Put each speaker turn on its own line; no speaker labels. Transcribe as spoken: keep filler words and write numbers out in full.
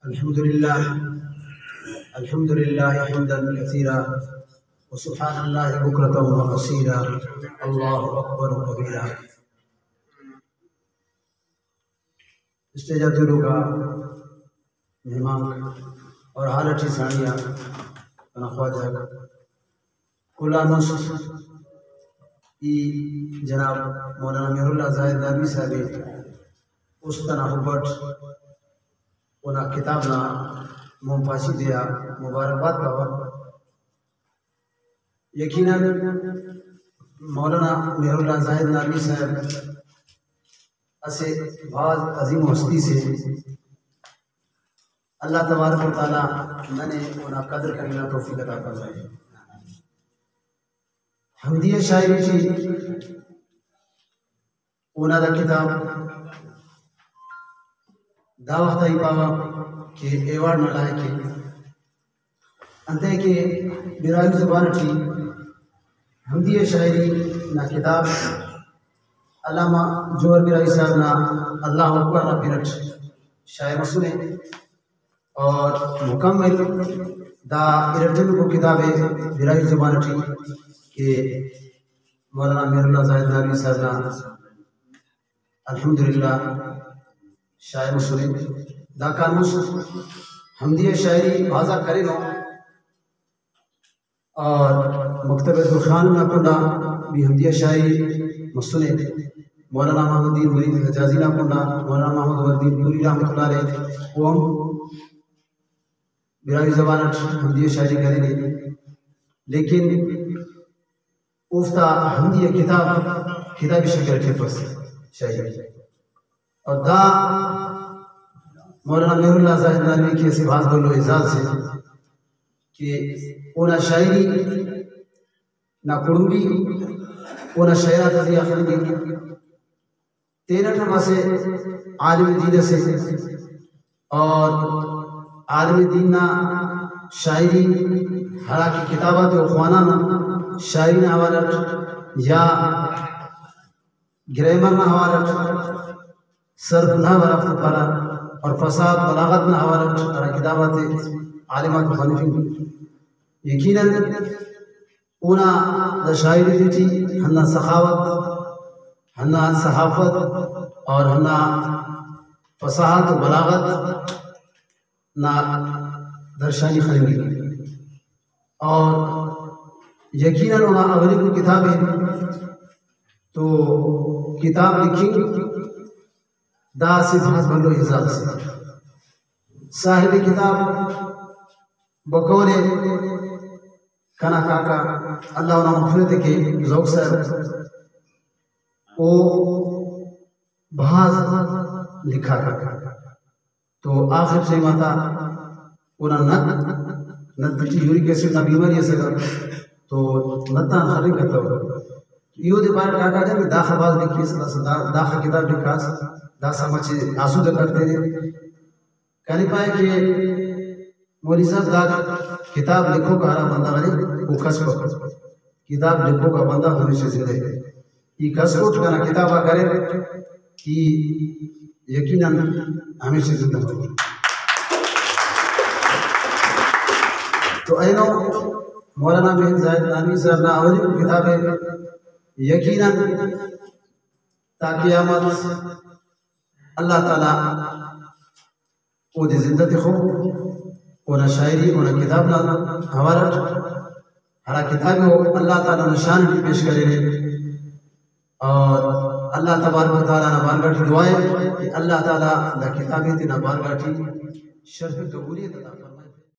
अल्हम्दुलिल्लाह अल्हम्दुलिल्लाह हम्दन कसीरा व सुब्हानल्लाहि बुक्रतन व असीला अल्लाहु अकबर कबीरा। स्टेजा तुरु का मेहमान और हालठी साड़िया ख्वाजा कुलानुस ई जनाब मौलाना मेहरुल्लाह ज़ाहिद नादवी साहब उस तना हुबट उना किताब ना मुंफाशी दिया मुबारकबाद पावा। यकीनन मौलाना मेहरुल्लाह ज़ाहिद नादवी साहब असे बाज अजीम हस्ती से अल्लाह तबारक व तआला मैंने उना कदर करने का तौफीक अता फरमाए। हमदिया शायरी की उना दा किताब दा वक्त ही पावा कि एवार्ड न लाए कि अंते के बिराई जुबान थी हमदिया शायरी ना किताब अल्लामा जोहर बिराई साहब ना अल्लाह अकबर ना पिरट शायर सुने और मुकम्मल दा इरजन को किताबें बिराई जुबान थी कि मौलाना मेहरुल्लाह ज़ाहिद नादवी साहब ना अल्हम्दुलिल्लाह शायर सुने दा कानूस हमदिया शायरी बाजा करे नो और मकतब दुखान ना कुंडा भी हमदिया शायरी मसुने मौलाना महमूदीन मुरीद हजाजी ना कुंडा मौलाना महमूद वर्दी पूरी रहमतुल्लाह अलैह वो हम बिराई ज़बान हमदिया शायरी करेंगे। लेकिन उफ्ता हमदिया किताब किताबी शक्ल के फस शायरी और दा मौलाना मेहरुल्लाह ज़ाहिद नादवी के ऐसे बात बोलो इजाज़ से कि उना शायरी ना कुड़ुंबी उना शायरा तज़िया खलगी तेरह टमा से आलिम दीन से और आलिम दीन ना शायरी हरा की किताबत व ख़वाना ना शायरी ना हवालत या ग्रामर ना हवालत सर्फ ना वरफ्त परा और फसाद बलागत ना हवालत हरा किताबत आलिमात मुखलिफिन यकीनन उना द शायरी थी हन्ना सखावत हन्ना सहाफत और हन्ना फसाहत बलागत ना दर्शानी खरीदी और यकीनन उना अगली को किताब है तो किताब लिखी दा से भास बंदो इजाज़ से साहिब किताब बकौले कना काका अल्लाह उन्हें मग़फ़िरत के ज़ौक़ से ओ भाज लिखा का तो आखिर से माता उन्हें न न बिटी यूरिक एसिड ना बीमारी ऐसे कर तो नता खरी करता हो यो दे बार काका जब दाखा बाज देखिए सदा सदा दाखा किताब लिखा दा समझ आंसू दे करते हैं कहने पाए कि मौलवी साहब दा किताब लिखो का हरा बंदा वाले वो कसब किताब लिखो का बंदा हमेशा जिंदा है ये कसब करना किताब करे कि यकीनन हमेशा जिंदा होगी। तो ऐनो मौलाना मेहर ज़ाहिद नादवी साहब ना अवली किताब है यकीनन ताकि आमद अल्लाह ताला वो दे जिंदा देखो उना शायरी उना किताब ना हवाला हरा किताब हो अल्लाह ताला निशान भी पेश करे और अल्लाह तबारक व तआला ना बारगाठी दुआएं कि अल्लाह ताला दा किताबें ना बारगाठी शर्फ कबूलियत अता फरमाए।